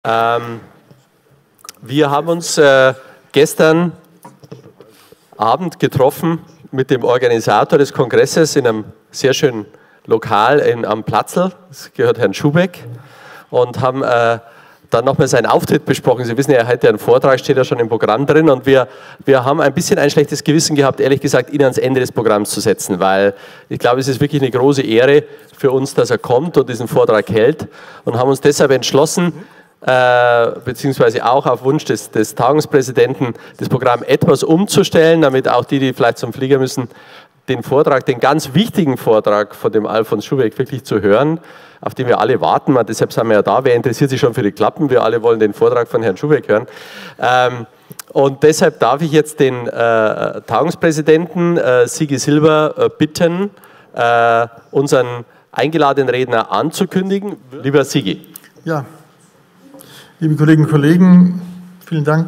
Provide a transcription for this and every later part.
Wir haben uns gestern Abend getroffen mit dem Organisator des Kongresses in einem sehr schönen Lokal am Platzl, das gehört Herrn Schubeck, und haben dann nochmal seinen Auftritt besprochen. Sie wissen ja, heute ein Vortrag steht ja schon im Programm drin, und wir haben ein bisschen ein schlechtes Gewissen gehabt, ehrlich gesagt, ihn ans Ende des Programms zu setzen, weil ich glaube, es ist wirklich eine große Ehre für uns, dass er kommt und diesen Vortrag hält, und haben uns deshalb entschlossen, beziehungsweise auch auf Wunsch des Tagungspräsidenten, das Programm etwas umzustellen, damit auch die vielleicht zum Flieger müssen, den Vortrag, den ganz wichtigen Vortrag von dem Alfons Schubeck wirklich zu hören, auf den wir alle warten. Deshalb sind wir ja da. Wer interessiert sich schon für die Klappen? Wir alle wollen den Vortrag von Herrn Schubeck hören. Und deshalb darf ich jetzt den Tagungspräsidenten Sigi Silber bitten, unseren eingeladenen Redner anzukündigen. Lieber Sigi. Ja, liebe Kolleginnen und Kollegen, vielen Dank.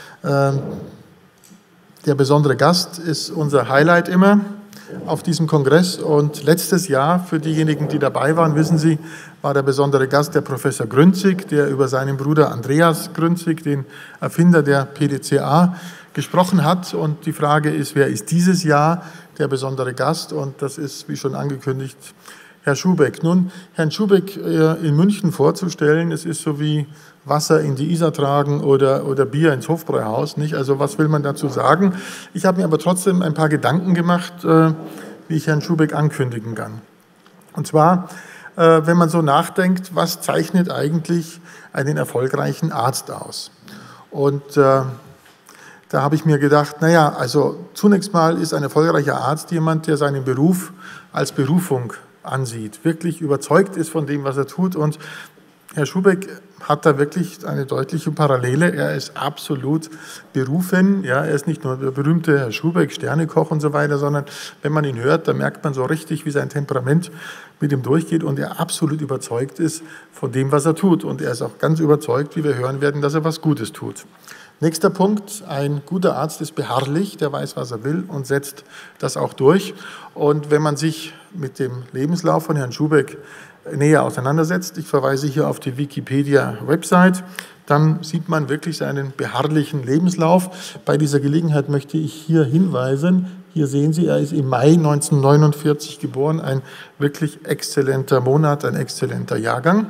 Der besondere Gast ist unser Highlight immer auf diesem Kongress, und letztes Jahr, für diejenigen, die dabei waren, wissen Sie, war der besondere Gast der Professor Grünzig, der über seinen Bruder Andreas Grünzig, den Erfinder der PDCA, gesprochen hat. Und die Frage ist, wer ist dieses Jahr der besondere Gast? Und das ist, wie schon angekündigt, Herr Schubeck. Nun, Herrn Schubeck in München vorzustellen, es ist so wie Wasser in die Isar tragen oder Bier ins Hofbräuhaus, nicht? Also was will man dazu sagen? Ich habe mir aber trotzdem ein paar Gedanken gemacht, wie ich Herrn Schubeck ankündigen kann. Und zwar, wenn man so nachdenkt, was zeichnet eigentlich einen erfolgreichen Arzt aus? Und da habe ich mir gedacht, naja, also zunächst mal ist ein erfolgreicher Arzt jemand, der seinen Beruf als Berufung ansieht, wirklich überzeugt ist von dem, was er tut. Und Herr Schubeck hat da wirklich eine deutliche Parallele. Er ist absolut berufen. Ja, er ist nicht nur der berühmte Herr Schubeck, Sternekoch und so weiter, sondern wenn man ihn hört, da merkt man so richtig, wie sein Temperament mit ihm durchgeht und er absolut überzeugt ist von dem, was er tut. Und er ist auch ganz überzeugt, wie wir hören werden, dass er was Gutes tut. Nächster Punkt, ein guter Arzt ist beharrlich, der weiß, was er will und setzt das auch durch. Und wenn man sich mit dem Lebenslauf von Herrn Schubeck näher auseinandersetzt, ich verweise hier auf die Wikipedia-Website, dann sieht man wirklich seinen beharrlichen Lebenslauf. Bei dieser Gelegenheit möchte ich hier hinweisen, hier sehen Sie, er ist im Mai 1949 geboren, ein wirklich exzellenter Monat, ein exzellenter Jahrgang.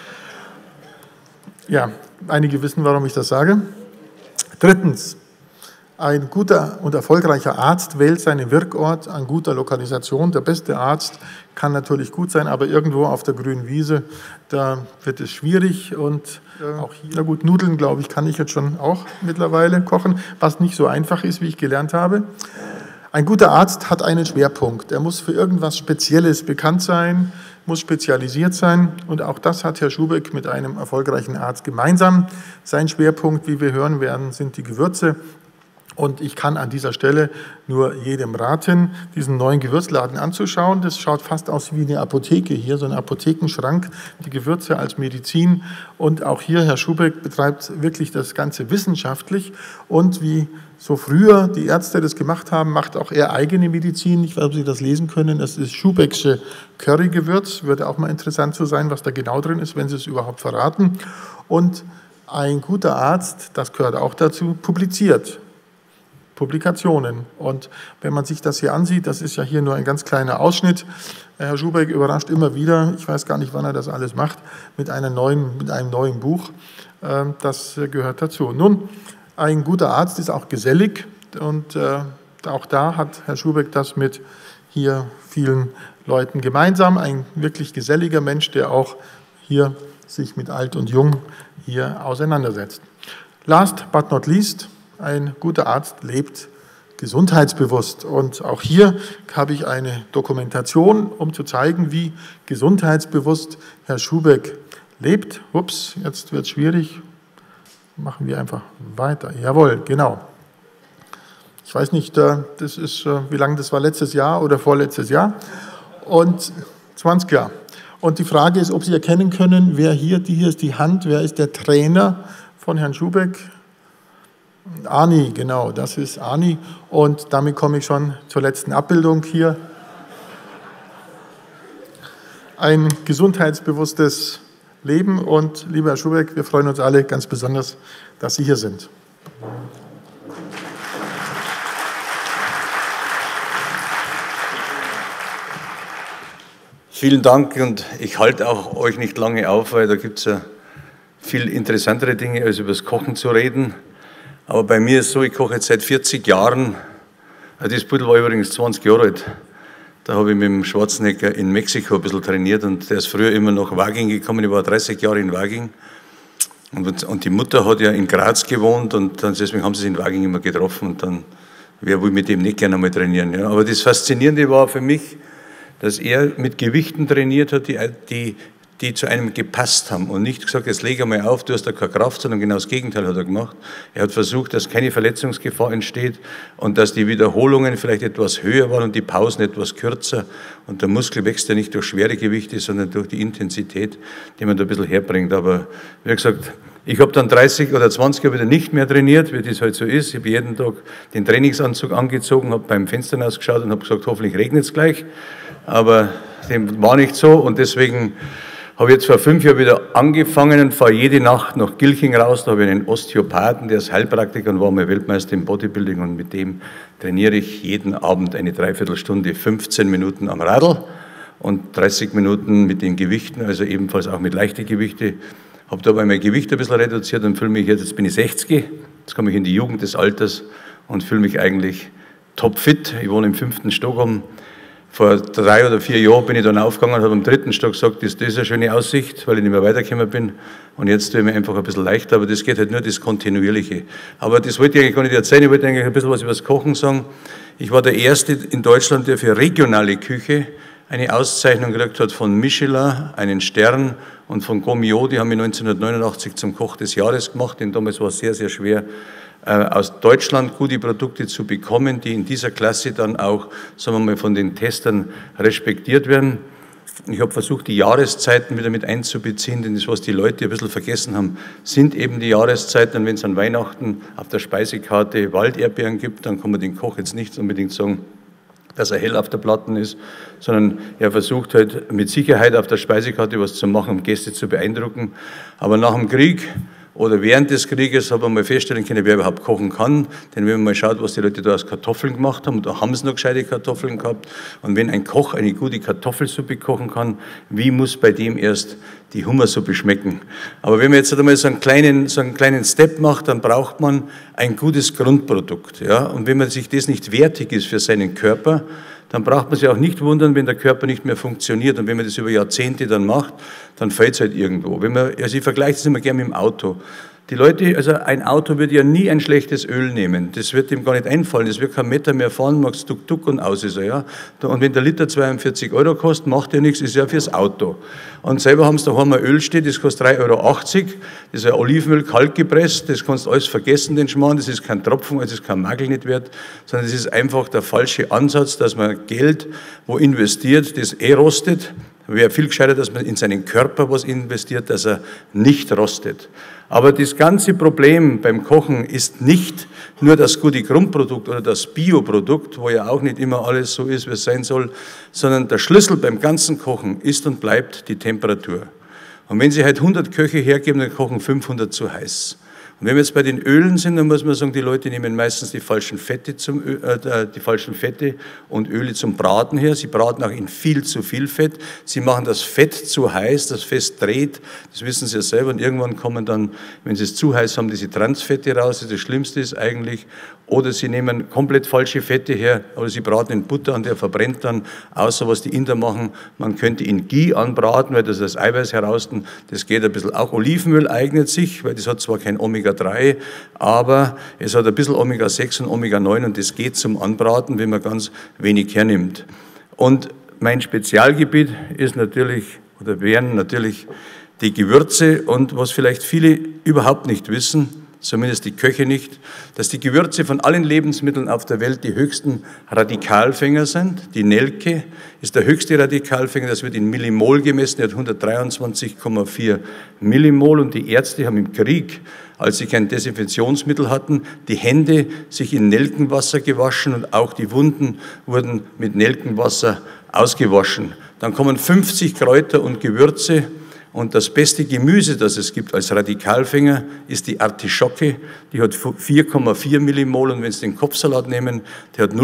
Ja, einige wissen, warum ich das sage. Drittens, ein guter und erfolgreicher Arzt wählt seinen Wirkort an guter Lokalisation. Der beste Arzt kann natürlich gut sein, aber irgendwo auf der grünen Wiese, da wird es schwierig. Und auch hier, na gut, Nudeln, glaube ich, kann ich jetzt schon auch mittlerweile kochen, was nicht so einfach ist, wie ich gelernt habe. Ein guter Arzt hat einen Schwerpunkt. Er muss für irgendwas Spezielles bekannt sein, muss spezialisiert sein, und auch das hat Herr Schubeck mit einem erfolgreichen Arzt gemeinsam. Sein Schwerpunkt, wie wir hören werden, sind die Gewürze. Und ich kann an dieser Stelle nur jedem raten, diesen neuen Gewürzladen anzuschauen. Das schaut fast aus wie eine Apotheke hier, so ein Apothekenschrank, die Gewürze als Medizin. Und auch hier, Herr Schubeck betreibt wirklich das Ganze wissenschaftlich. Und wie so früher die Ärzte das gemacht haben, macht auch er eigene Medizin. Ich weiß nicht, ob Sie das lesen können. Das ist Schubecksche Currygewürz. Würde auch mal interessant zu sein, was da genau drin ist, wenn Sie es überhaupt verraten. Und ein guter Arzt, das gehört auch dazu, publiziert. Publikationen. Und wenn man sich das hier ansieht, das ist ja hier nur ein ganz kleiner Ausschnitt. Herr Schubeck überrascht immer wieder, ich weiß gar nicht, wann er das alles macht, mit einem neuen Buch. Das gehört dazu. Nun, ein guter Arzt ist auch gesellig, und auch da hat Herr Schubeck das mit hier vielen Leuten gemeinsam. Ein wirklich geselliger Mensch, der auch hier sich mit Alt und Jung hier auseinandersetzt. Last but not least, ein guter Arzt lebt gesundheitsbewusst. Und auch hier habe ich eine Dokumentation, um zu zeigen, wie gesundheitsbewusst Herr Schubeck lebt. Ups, jetzt wird es schwierig. Machen wir einfach weiter. Jawohl, genau. Ich weiß nicht, das ist, wie lange das war, letztes Jahr oder vorletztes Jahr. Und 20 Jahre. Und die Frage ist, ob Sie erkennen können, wer hier ist die Hand, wer ist der Trainer von Herrn Schubeck? Arni, genau, das ist Arni. Und damit komme ich schon zur letzten Abbildung hier. Ein gesundheitsbewusstes leben. Und lieber Herr Schubeck, wir freuen uns alle ganz besonders, dass Sie hier sind. Vielen Dank, und ich halte auch euch nicht lange auf, weil da gibt es ja viel interessantere Dinge, als über das Kochen zu reden. Aber bei mir ist so, ich koche jetzt seit 40 Jahren. Das Pudel war übrigens 20 Jahre alt. Da habe ich mit dem Schwarzenegger in Mexiko ein bisschen trainiert, und der ist früher immer nach Waging gekommen. Ich war 30 Jahre in Waging. Und die Mutter hat ja in Graz gewohnt, und deswegen haben sie sich in Waging immer getroffen. Und dann, wer will mit dem nicht gerne einmal trainieren? Ja? Aber das Faszinierende war für mich, dass er mit Gewichten trainiert hat, die zu einem gepasst haben, und nicht gesagt, jetzt leg einmal auf, du hast da keine Kraft, sondern genau das Gegenteil hat er gemacht. Er hat versucht, dass keine Verletzungsgefahr entsteht und dass die Wiederholungen vielleicht etwas höher waren und die Pausen etwas kürzer. Und der Muskel wächst ja nicht durch schwere Gewichte, sondern durch die Intensität, die man da ein bisschen herbringt. Aber wie gesagt, ich habe dann 30 oder 20 Jahre wieder nicht mehr trainiert, wie das halt so ist. Ich habe jeden Tag den Trainingsanzug angezogen, habe beim Fenster rausgeschaut und habe gesagt, hoffentlich regnet es gleich. Aber dem war nicht so, und deswegen habe ich jetzt vor 5 Jahren wieder angefangen und fahre jede Nacht nach Gilching raus. Da habe ich einen Osteopathen, der ist Heilpraktiker und war mal Weltmeister im Bodybuilding, und mit dem trainiere ich jeden Abend eine Dreiviertelstunde, 15 Minuten am Radl und 30 Minuten mit den Gewichten, also ebenfalls auch mit leichten Gewichten. Habe dabei mein Gewicht ein bisschen reduziert und fühle mich jetzt bin ich 60, jetzt komme ich in die Jugend des Alters und fühle mich eigentlich topfit. Ich wohne im 5. Stock. Vor 3 oder 4 Jahren bin ich dann aufgegangen und habe am 3. Stock gesagt, das ist eine schöne Aussicht, weil ich nicht mehr weitergekommen bin. Und jetzt tue ich mir einfach ein bisschen leichter, aber das geht halt nur das Kontinuierliche. Aber das wollte ich eigentlich gar nicht erzählen, ich wollte eigentlich ein bisschen was über das Kochen sagen. Ich war der Erste in Deutschland, der für regionale Küche eine Auszeichnung gekriegt hat von Michelin, einen Stern, und von Gomio, die haben mich 1989 zum Koch des Jahres gemacht, denn damals war es sehr, sehr schwer, aus Deutschland gute Produkte zu bekommen, die in dieser Klasse dann auch, sagen wir mal, von den Testern respektiert werden. Ich habe versucht, die Jahreszeiten wieder mit einzubeziehen, denn das, was die Leute ein bisschen vergessen haben, sind eben die Jahreszeiten. Und wenn es an Weihnachten auf der Speisekarte Walderdbeeren gibt, dann kann man den Koch jetzt nicht unbedingt sagen, dass er hell auf der Platte ist, sondern er versucht halt mit Sicherheit auf der Speisekarte was zu machen, um Gäste zu beeindrucken. Aber nach dem Krieg oder während des Krieges hat man mal feststellen können, wer überhaupt kochen kann. Denn wenn man mal schaut, was die Leute da aus Kartoffeln gemacht haben, da haben sie noch gescheite Kartoffeln gehabt. Und wenn ein Koch eine gute Kartoffelsuppe kochen kann, wie muss bei dem erst die Hummersuppe schmecken? Aber wenn man jetzt einmal so einen kleinen Step macht, dann braucht man ein gutes Grundprodukt. Ja? Und wenn man sich das nicht wertig ist für seinen Körper, dann braucht man sich auch nicht wundern, wenn der Körper nicht mehr funktioniert. Und wenn man das über Jahrzehnte dann macht, dann fällt es halt irgendwo. Also ich vergleiche das immer gerne mit dem Auto. Die Leute, also ein Auto wird ja nie ein schlechtes Öl nehmen. Das wird ihm gar nicht einfallen. Das wird kein Meter mehr fahren, magst duck, duck und aus ist er, ja. Und wenn der Liter 42 € kostet, macht ja nichts, ist ja fürs Auto. Und selber haben sie daheim ein Öl steht, das kostet 3,80 €. Das ist ein Olivenöl, kalt gepresst, das kannst du alles vergessen, den Schmarrn. Das ist kein Tropfen, das ist kein Magel nicht wert, sondern das ist einfach der falsche Ansatz, dass man Geld wo investiert, das rostet. Wäre viel gescheiter, dass man in seinen Körper was investiert, dass er nicht rostet. Aber das ganze Problem beim Kochen ist nicht nur das gute Grundprodukt oder das Bioprodukt, wo ja auch nicht immer alles so ist, wie es sein soll, sondern der Schlüssel beim ganzen Kochen ist und bleibt die Temperatur. Und wenn Sie halt 100 Köche hergeben, dann kochen 500 zu heiß. Und wenn wir jetzt bei den Ölen sind, dann muss man sagen, die Leute nehmen meistens die falschen Fette und Öle zum Braten her. Sie braten auch in viel zu viel Fett. Sie machen das Fett zu heiß, das Fett dreht, das wissen Sie ja selber. Und irgendwann kommen dann, wenn Sie es zu heiß haben, diese Transfette raus, das Schlimmste ist eigentlich. Oder Sie nehmen komplett falsche Fette her, oder Sie braten in Butter und der verbrennt dann, außer was die Inder machen. Man könnte in Ghee anbraten, weil das Eiweiß heraus, das geht ein bisschen. Auch Olivenöl eignet sich, weil das hat zwar kein Omega-3, aber es hat ein bisschen Omega-6 und Omega-9 und das geht zum Anbraten, wenn man ganz wenig hernimmt. Und mein Spezialgebiet ist natürlich, oder wären natürlich die Gewürze, und was vielleicht viele überhaupt nicht wissen, zumindest die Köche nicht, dass die Gewürze von allen Lebensmitteln auf der Welt die höchsten Radikalfänger sind. Die Nelke ist der höchste Radikalfänger, das wird in Millimol gemessen, der hat 123,4 Millimol, und die Ärzte haben im Krieg, als sie kein Desinfektionsmittel hatten, die Hände sich in Nelkenwasser gewaschen und auch die Wunden wurden mit Nelkenwasser ausgewaschen. Dann kommen 50 Kräuter und Gewürze, Und das beste Gemüse, das es gibt als Radikalfänger, ist die Artischocke. Die hat 4,4 Millimol und wenn Sie den Kopfsalat nehmen, der hat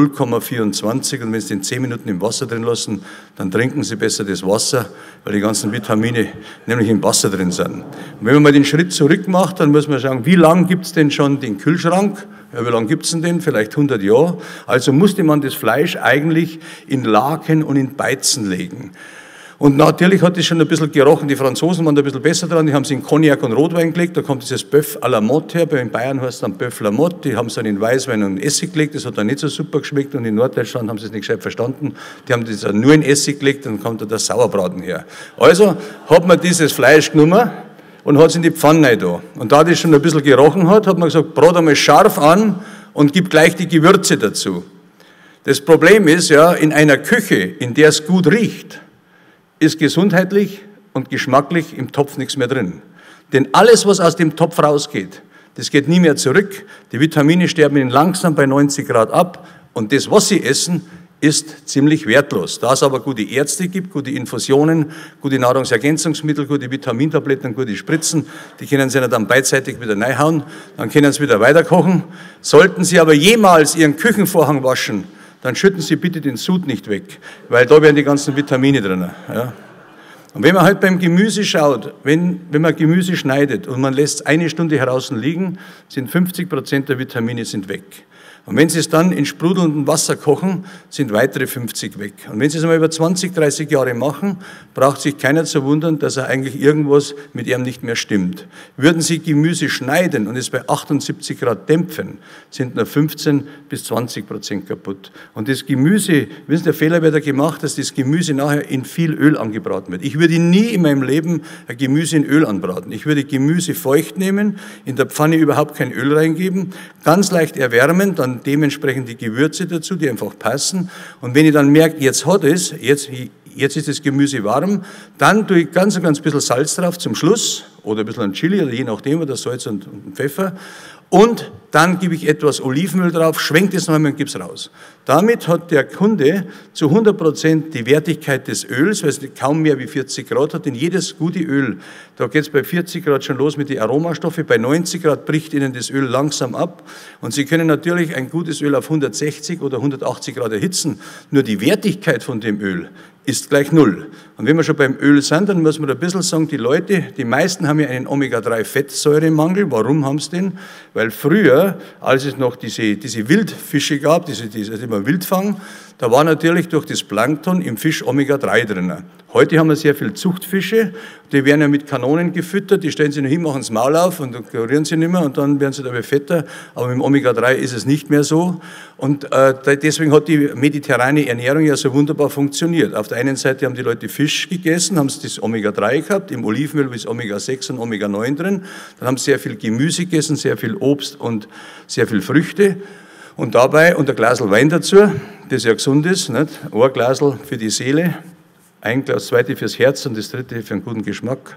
0,24 und wenn Sie den 10 Minuten im Wasser drin lassen, dann trinken Sie besser das Wasser, weil die ganzen Vitamine nämlich im Wasser drin sind. Und wenn man mal den Schritt zurück macht, dann muss man schauen, wie lange gibt es denn schon den Kühlschrank? Ja, wie lange gibt es denn? Vielleicht 100 Jahre. Also musste man das Fleisch eigentlich in Laken und in Beizen legen. Und natürlich hat es schon ein bisschen gerochen. Die Franzosen waren da ein bisschen besser dran. Die haben es in Cognac und Rotwein gelegt. Da kommt dieses Bœuf à la Motte her. Bei den Bayern heißt es dann Bœuf la Motte. Die haben es dann in Weißwein und Essig gelegt. Das hat dann nicht so super geschmeckt. Und in Norddeutschland haben sie es nicht gescheit verstanden. Die haben das dann nur in Essig gelegt. Dann kommt da der Sauerbraten her. Also hat man dieses Fleisch genommen und hat es in die Pfanne da. Und da das schon ein bisschen gerochen hat, hat man gesagt, brat einmal scharf an und gib gleich die Gewürze dazu. Das Problem ist ja, in einer Küche, in der es gut riecht, ist gesundheitlich und geschmacklich im Topf nichts mehr drin. Denn alles, was aus dem Topf rausgeht, das geht nie mehr zurück. Die Vitamine sterben ihnen langsam bei 90 Grad ab und das, was sie essen, ist ziemlich wertlos. Da es aber gute Ärzte gibt, gute Infusionen, gute Nahrungsergänzungsmittel, gute Vitamintabletten, gute Spritzen, die können Sie dann beidseitig wieder reinhauen, dann können Sie wieder weiterkochen. Sollten Sie aber jemals Ihren Küchenvorhang waschen, dann schütten Sie bitte den Sud nicht weg, weil da wären die ganzen Vitamine drin. Ja. Und wenn man halt beim Gemüse schaut, wenn man Gemüse schneidet und man lässt es 1 Stunde draußen liegen, sind 50% der Vitamine sind weg. Und wenn Sie es dann in sprudelndem Wasser kochen, sind weitere 50 weg. Und wenn Sie es mal über 20, 30 Jahre machen, braucht sich keiner zu wundern, dass eigentlich irgendwas mit ihm nicht mehr stimmt. Würden Sie Gemüse schneiden und es bei 78 Grad dämpfen, sind nur 15 bis 20% kaputt. Und das Gemüse, wissen Sie, der Fehler wird da gemacht, dass das Gemüse nachher in viel Öl angebraten wird. Ich würde nie in meinem Leben ein Gemüse in Öl anbraten. Ich würde Gemüse feucht nehmen, in der Pfanne überhaupt kein Öl reingeben, ganz leicht erwärmen, dann dementsprechend die Gewürze dazu, die einfach passen. Und wenn ich dann merke, jetzt hat es, jetzt ist das Gemüse warm, dann tue ich ganz bisschen Salz drauf zum Schluss oder ein bisschen Chili oder je nachdem, oder Salz und Pfeffer. Und dann gebe ich etwas Olivenöl drauf, schwenke das noch einmal und gebe es raus. Damit hat der Kunde zu 100% die Wertigkeit des Öls, weil es kaum mehr wie 40 Grad hat, denn jedes gute Öl, da geht es bei 40 Grad schon los mit den Aromastoffe, bei 90 Grad bricht Ihnen das Öl langsam ab und Sie können natürlich ein gutes Öl auf 160 oder 180 Grad erhitzen, nur die Wertigkeit von dem Öl ist gleich 0. Und wenn wir schon beim Öl sind, dann muss man ein bisschen sagen, die meisten haben ja einen Omega-3-Fettsäuremangel. Warum haben sie den? Weil früher, als es noch diese Wildfische gab, die man wild fangen, da war natürlich durch das Plankton im Fisch Omega-3 drin. Heute haben wir sehr viel Zuchtfische, die werden ja mit Kanonen gefüttert, die stellen sie noch hin, machen das Maul auf und dann rühren sie nicht mehr und dann werden sie dabei fetter, aber mit dem Omega-3 ist es nicht mehr so und deswegen hat die mediterrane Ernährung ja so wunderbar funktioniert. Auf der einen Seite haben die Leute Fisch gegessen, haben das Omega-3 gehabt, im Olivenöl ist Omega-6 und Omega-9 drin, dann haben sie sehr viel Gemüse gegessen, sehr viel Obst und sehr viel Früchte. Und dabei, und ein Glasl Wein dazu, das ja gesund ist, nicht? Ein Glasl für die Seele, ein Glas, das zweite fürs Herz und das dritte für einen guten Geschmack.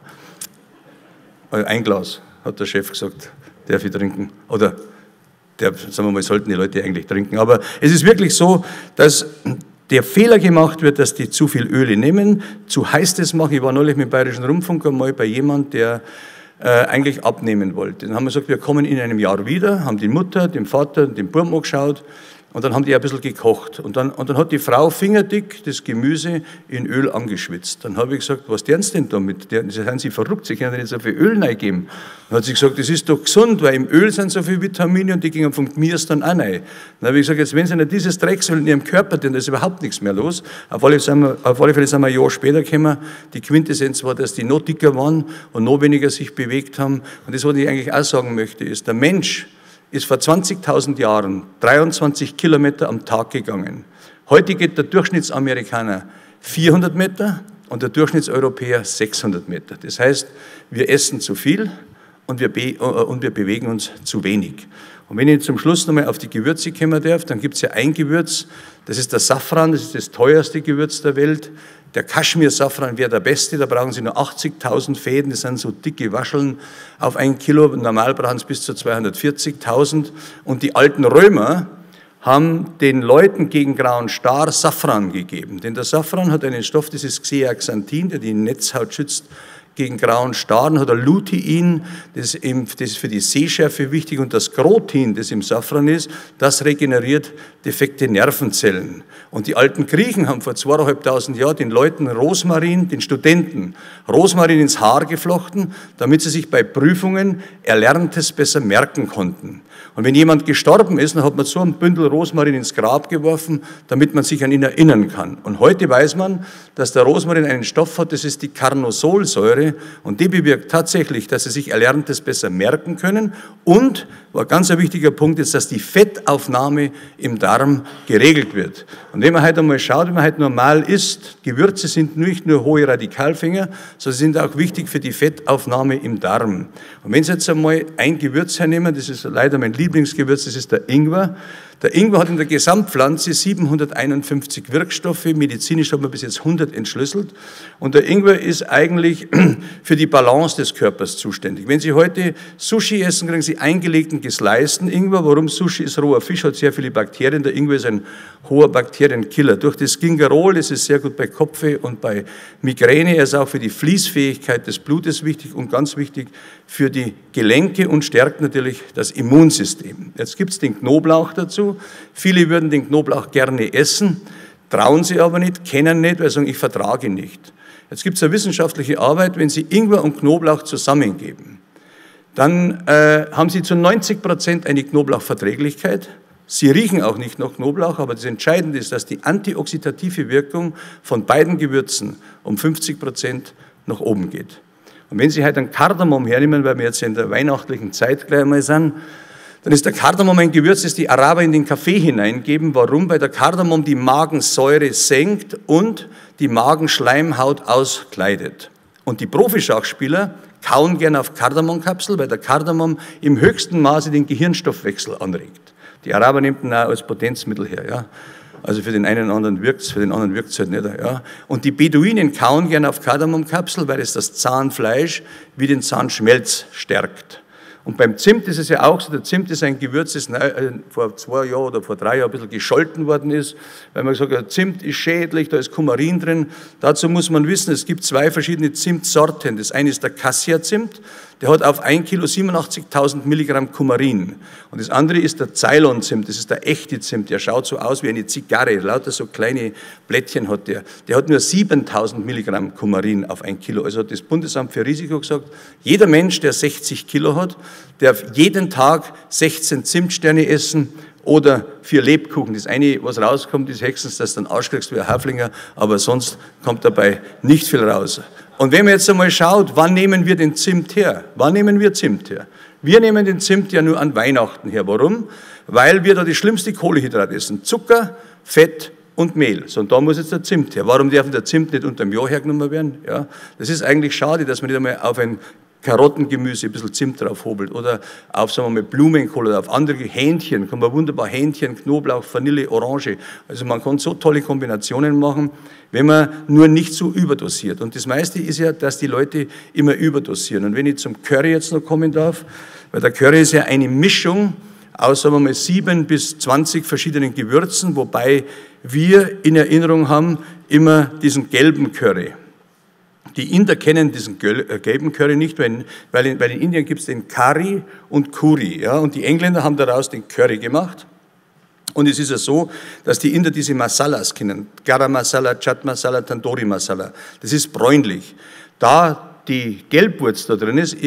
Ein Glas, hat der Chef gesagt, darf ich trinken. Oder, sagen wir mal, sollten die Leute eigentlich trinken. Aber es ist wirklich so, dass der Fehler gemacht wird, dass die zu viel Öle nehmen, zu heiß das machen. Ich war neulich mit dem Bayerischen Rundfunk einmal bei jemand, der eigentlich abnehmen wollte. Dann haben wir gesagt, wir kommen in einem Jahr wieder, haben die Mutter, den Vater, den Buben angeschaut und dann haben die ein bisschen gekocht. Und dann hat die Frau fingerdick das Gemüse in Öl angeschwitzt. Dann habe ich gesagt, was tun Sie denn damit? Sind Sie verrückt, Sie können nicht so viel Öl reingeben. Dann hat sie gesagt, das ist doch gesund, weil im Öl sind so viele Vitamine und die gingen vom Gemüse dann auch rein. Dann habe ich gesagt, jetzt wenn Sie nicht dieses Drecksöl in Ihrem Körper, denn da ist überhaupt nichts mehr los. Auf alle Fälle sind wir ein Jahr später gekommen. Die Quintessenz war, dass die noch dicker waren und noch weniger sich bewegt haben. Und das, was ich eigentlich auch sagen möchte, ist, der Mensch ist vor 20.000 Jahren 23 Kilometer am Tag gegangen. Heute geht der Durchschnittsamerikaner 400 Meter und der Durchschnittseuropäer 600 Meter. Das heißt, wir essen zu viel und wir bewegen uns zu wenig. Und wenn ich zum Schluss nochmal auf die Gewürze kommen darf, dann gibt es ja ein Gewürz, das ist der Safran, das ist das teuerste Gewürz der Welt. Der Kaschmir-Safran wäre der beste, da brauchen Sie nur 80.000 Fäden, das sind so dicke Wascheln auf 1 Kilo, normal brauchen Sie bis zu 240.000. Und die alten Römer haben den Leuten gegen grauen Star Safran gegeben, denn der Safran hat einen Stoff, das ist Zeaxanthin, der die Netzhaut schützt, gegen grauen Staren hat er Lutein, das ist für die Sehschärfe wichtig, und das Scrotin, das im Safran ist, das regeneriert defekte Nervenzellen. Und die alten Griechen haben vor 2500 Jahren den Leuten Rosmarin, den Studenten, Rosmarin ins Haar geflochten, damit sie sich bei Prüfungen Erlerntes besser merken konnten. Und wenn jemand gestorben ist, dann hat man so ein Bündel Rosmarin ins Grab geworfen, damit man sich an ihn erinnern kann. Und heute weiß man, dass der Rosmarin einen Stoff hat, das ist die Carnosolsäure, und die bewirkt tatsächlich, dass sie sich Erlerntes besser merken können, und, ein ganz wichtiger Punkt ist, dass die Fettaufnahme im Darm geregelt wird. Und wenn man heute einmal schaut, wenn man heute normal isst, Gewürze sind nicht nur hohe Radikalfänger, sondern sind auch wichtig für die Fettaufnahme im Darm. Und wenn Sie jetzt einmal ein Gewürz hernehmen, das ist leider mein Lieblingsgewürz, das ist der Ingwer. Der Ingwer hat in der Gesamtpflanze 751 Wirkstoffe, medizinisch hat man bis jetzt 100 entschlüsselt. Und der Ingwer ist eigentlich für die Balance des Körpers zuständig. Wenn Sie heute Sushi essen, kriegen Sie eingelegten, gesliceden Ingwer. Warum? Sushi ist roher Fisch, hat sehr viele Bakterien. Der Ingwer ist ein hoher Bakterienkiller. Durch das Gingerol ist es sehr gut bei Kopfweh und bei Migräne. Er ist auch für die Fließfähigkeit des Blutes wichtig und ganz wichtig für die Gelenke und stärkt natürlich das Immunsystem. Jetzt gibt es den Knoblauch dazu. Viele würden den Knoblauch gerne essen, trauen sie aber nicht, kennen nicht, weil sie sagen, ich vertrage ihn nicht. Jetzt gibt es eine wissenschaftliche Arbeit, wenn Sie Ingwer und Knoblauch zusammengeben, dann haben Sie zu 90% eine Knoblauchverträglichkeit. Sie riechen auch nicht nach Knoblauch, aber das Entscheidende ist, dass die antioxidative Wirkung von beiden Gewürzen um 50% nach oben geht. Und wenn Sie heute einen Kardamom hernehmen, weil wir jetzt in der weihnachtlichen Zeit gleich mal sind, dann ist der Kardamom ein Gewürz, das die Araber in den Kaffee hineingeben. Warum? Weil der Kardamom die Magensäure senkt und die Magenschleimhaut auskleidet. Und die Profischachspieler kauen gern auf Kardamomkapsel, weil der Kardamom im höchsten Maße den Gehirnstoffwechsel anregt. Die Araber nehmen ihn auch als Potenzmittel her, ja. Also für den einen oder anderen wirkt es, für den anderen wirkt es halt nicht. Ja. Und die Beduinen kauen gern auf Kardamomkapsel, weil es das Zahnfleisch wie den Zahnschmelz stärkt. Und beim Zimt ist es ja auch so, der Zimt ist ein Gewürz, das vor 2 Jahren oder vor 3 Jahren ein bisschen gescholten worden ist, weil man gesagt hat, Zimt ist schädlich, da ist Kumarin drin. Dazu muss man wissen, es gibt 2 verschiedene Zimtsorten. Das eine ist der Cassia-Zimt, der hat auf 1 Kilo 87.000 Milligramm Kumarin. Und das andere ist der Ceylon-Zimt, das ist der echte Zimt, der schaut so aus wie eine Zigarre, lauter so kleine Blättchen hat der. Der hat nur 7.000 Milligramm Kumarin auf 1 Kilo. Also hat das Bundesamt für Risiko gesagt, jeder Mensch, der 60 Kilo hat, darf jeden Tag 16 Zimtsterne essen oder 4 Lebkuchen. Das eine, was rauskommt, ist höchstens, dass du einen Arsch kriegst wie ein Haflinger, aber sonst kommt dabei nicht viel raus. Und wenn man jetzt einmal schaut, wann nehmen wir den Zimt her? Wann nehmen wir Zimt her? Wir nehmen den Zimt ja nur an Weihnachten her. Warum? Weil wir da die schlimmste Kohlehydrat essen. Zucker, Fett und Mehl. So, und da muss jetzt der Zimt her. Warum darf der Zimt nicht unter dem Jahr hergenommen werden? Ja, das ist eigentlich schade, dass man nicht einmal auf ein Karottengemüse ein bisschen Zimt drauf hobelt oder auf, sagen wir mal, Blumenkohl oder auf andere Hähnchen, kann man wunderbar Hähnchen, Knoblauch, Vanille, Orange. Also man kann so tolle Kombinationen machen, wenn man nur nicht so überdosiert. Und das meiste ist ja, dass die Leute immer überdosieren. Und wenn ich zum Curry jetzt noch kommen darf, weil der Curry ist ja eine Mischung aus, sagen wir mal, 7 bis 20 verschiedenen Gewürzen, wobei wir in Erinnerung haben immer diesen gelben Curry. Die Inder kennen diesen gelben Curry nicht, weil in Indien gibt es den Curry und Curry. Ja, und die Engländer haben daraus den Curry gemacht. Und es ist ja so, dass die Inder diese Masalas kennen. Garam Masala, Chat Masala, Tandoori Masala. Das ist bräunlich. Da die Gelbwurz da drin ist,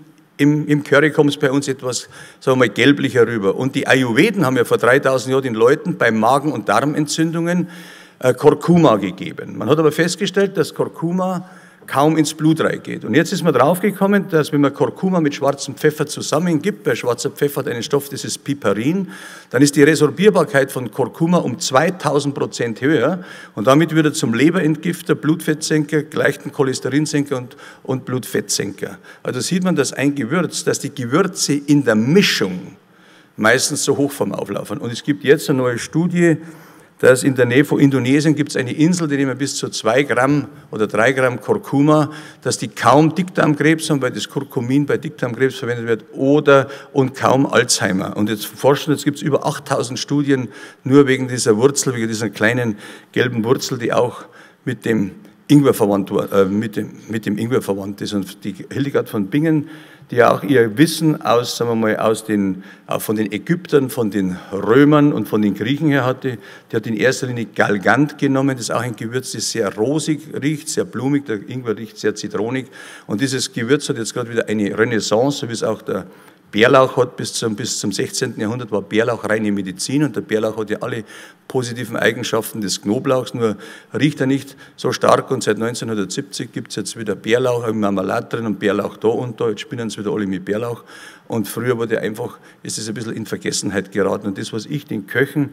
im Curry kommt es bei uns etwas, sagen wir mal, gelblicher rüber. Und die Ayurveden haben ja vor 3000 Jahren den Leuten bei Magen- und Darmentzündungen Kurkuma gegeben. Man hat aber festgestellt, dass Kurkuma kaum ins Blut reingeht. Und jetzt ist man draufgekommen, dass wenn man Kurkuma mit schwarzem Pfeffer zusammengibt, weil schwarzer Pfeffer hat einen Stoff, das ist Piperin, dann ist die Resorbierbarkeit von Kurkuma um 2000% höher und damit wird er zum Leberentgifter, Blutfettsenker, leichten Cholesterinsenker und Blutfettsenker. Also sieht man, dass ein Gewürz, dass die Gewürze in der Mischung meistens so hoch vom Auflaufen. Und es gibt jetzt eine neue Studie, dass in der Nähe von Indonesien gibt es eine Insel, die nehmen bis zu 2 Gramm oder 3 Gramm Kurkuma, dass die kaum Dickdarmkrebs haben, weil das Kurkumin bei Dickdarmkrebs verwendet wird, und kaum Alzheimer. Und jetzt gibt es über 8000 Studien nur wegen dieser Wurzel, wegen dieser kleinen gelben Wurzel, die auch mit dem Ingwer verwandt war, mit dem Ingwer verwandt ist. Und die Hildegard von Bingen, die ja auch ihr Wissen aus, sagen wir mal, auch von den Ägyptern, von den Römern und von den Griechen her hatte, die hat in erster Linie Galgant genommen. Das ist auch ein Gewürz, das sehr rosig riecht, sehr blumig. Der Ingwer riecht sehr zitronig. Und dieses Gewürz hat jetzt gerade wieder eine Renaissance, so wie es auch der Bärlauch hat. Bis zum 16. Jahrhundert war Bärlauch reine Medizin und der Bärlauch hat ja alle positiven Eigenschaften des Knoblauchs, nur riecht er nicht so stark und seit 1970 gibt es jetzt wieder Bärlauch im Marmelade drin und Bärlauch da und da, jetzt spinnen sie wieder alle mit Bärlauch und früher ist es ein bisschen in Vergessenheit geraten und das, was ich den Köchen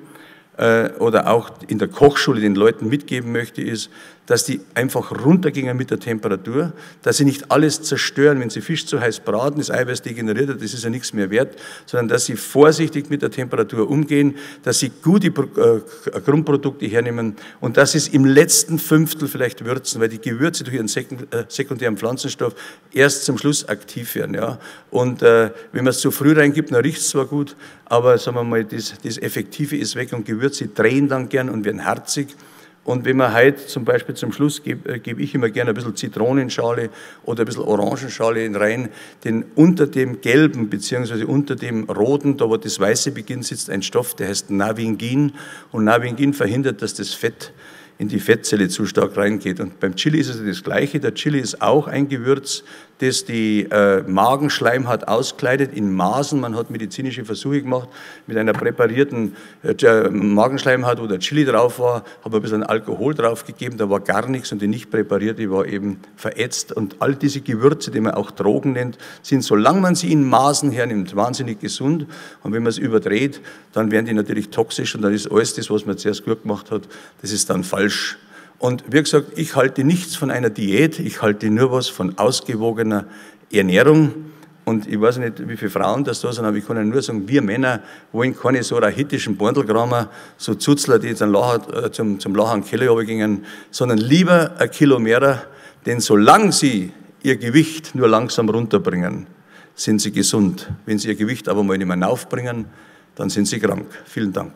oder auch in der Kochschule den Leuten mitgeben möchte, ist, dass die einfach runtergehen mit der Temperatur, dass sie nicht alles zerstören, wenn sie Fisch zu heiß braten, das Eiweiß degeneriert hat, das ist ja nichts mehr wert, sondern dass sie vorsichtig mit der Temperatur umgehen, dass sie gute Grundprodukte hernehmen und dass sie es im letzten Fünftel vielleicht würzen, weil die Gewürze durch ihren sekundären Pflanzenstoff erst zum Schluss aktiv werden. Ja. Und wenn man es zu früh reingibt, dann riecht es zwar gut, aber sagen wir mal, das Effektive ist weg und Gewürze drehen dann gern und werden harzig. Und wenn man heute zum Beispiel zum Schluss gebe ich immer gerne ein bisschen Zitronenschale oder ein bisschen Orangenschale rein, denn unter dem gelben bzw. unter dem roten, da wo das Weiße beginnt, sitzt ein Stoff, der heißt Navingin und Navingin verhindert, dass das Fett in die Fettzelle zu stark reingeht. Und beim Chili ist es das Gleiche. Der Chili ist auch ein Gewürz, das die Magenschleimhaut auskleidet in Maßen. Man hat medizinische Versuche gemacht mit einer präparierten Magenschleimhaut, wo der Chili drauf war, habe ein bisschen Alkohol draufgegeben, da war gar nichts und die nicht präparierte war eben verätzt. Und all diese Gewürze, die man auch Drogen nennt, sind, solange man sie in Maßen hernimmt, wahnsinnig gesund. Und wenn man es überdreht, dann werden die natürlich toxisch und dann ist alles das, was man zuerst gut gemacht hat, das ist dann falsch. Und wie gesagt, ich halte nichts von einer Diät, ich halte nur was von ausgewogener Ernährung. Und ich weiß nicht, wie viele Frauen das da sind, aber ich kann Ihnen nur sagen, wir Männer wollen keine so rahitischen Bordelgramer, so Zuzler, die zum Lachen im Keller runtergingen, sondern lieber ein Kilo mehr, denn solange sie ihr Gewicht nur langsam runterbringen, sind sie gesund. Wenn sie ihr Gewicht aber mal nicht mehr aufbringen, dann sind sie krank. Vielen Dank.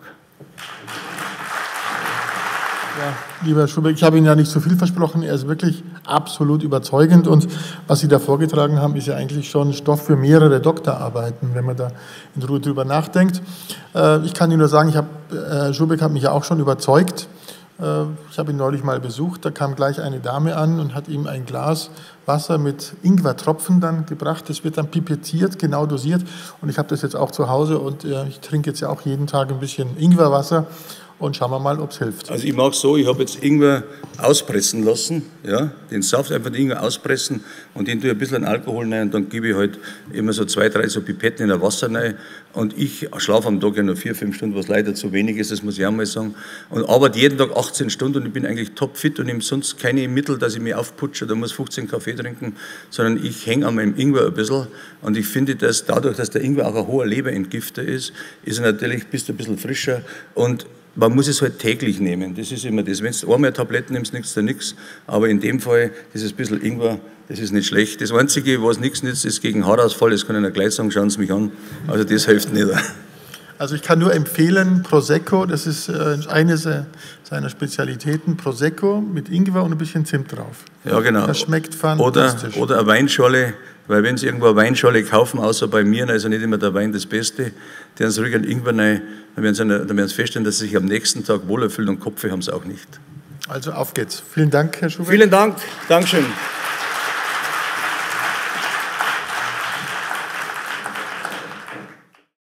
Ja, lieber Herr Schubeck, ich habe Ihnen ja nicht so viel versprochen. Er ist wirklich absolut überzeugend. Und was Sie da vorgetragen haben, ist ja eigentlich schon Stoff für mehrere Doktorarbeiten, wenn man da in Ruhe drüber nachdenkt. Ich kann Ihnen nur sagen, Herr Schubeck hat mich ja auch schon überzeugt. Ich habe ihn neulich mal besucht. Da kam gleich eine Dame an und hat ihm ein Glas Wasser mit Ingwertropfen dann gebracht. Das wird dann pipettiert, genau dosiert. Und ich habe das jetzt auch zu Hause und ich trinke jetzt ja auch jeden Tag ein bisschen Ingwerwasser. Und schauen wir mal, ob es hilft. Also ich mache so, ich habe jetzt Ingwer auspressen lassen, ja, den Saft einfach den Ingwer auspressen und den tue ich ein bisschen in Alkohol rein und dann gebe ich halt immer so 2, 3 so Pipetten in ein Wasser rein und ich schlafe am Tag ja nur 4, 5 Stunden, was leider zu wenig ist, das muss ich auch mal sagen, und arbeite jeden Tag 18 Stunden und ich bin eigentlich topfit und nehme sonst keine Mittel, dass ich mich aufputsche oder muss 15 Kaffee trinken, sondern ich hänge an meinem Ingwer ein bisschen und ich finde, dass dadurch, dass der Ingwer auch ein hoher Leberentgifter ist er natürlich, bist du ein bisschen frischer und man muss es halt täglich nehmen, das ist immer das. Wenn du einmal Tabletten nimmst, nützt dir nichts. Aber in dem Fall, dieses bisschen Ingwer, das ist nicht schlecht. Das Einzige, was nichts nützt, ist gegen Haarausfall. Das kann ich Ihnen gleich sagen, schauen Sie mich an. Also das hilft nicht. Also ich kann nur empfehlen, Prosecco, das ist eine seiner Spezialitäten, Prosecco mit Ingwer und ein bisschen Zimt drauf. Ja, genau. Das schmeckt fantastisch. Oder eine Weinschorle, weil wenn Sie irgendwo eine Weinschorle kaufen, außer bei mir, dann ist ja nicht immer der Wein das Beste, dann Sie ruhig einen Ingwer rein, dann werden Sie feststellen, dass Sie sich am nächsten Tag wohler fühlen und Kopfweh haben Sie auch nicht. Also auf geht's. Vielen Dank, Herr Schubeck. Vielen Dank. Dankeschön.